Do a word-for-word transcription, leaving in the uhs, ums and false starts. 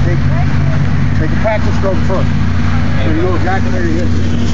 take, take a practice stroke first. So you know exactly where you hit.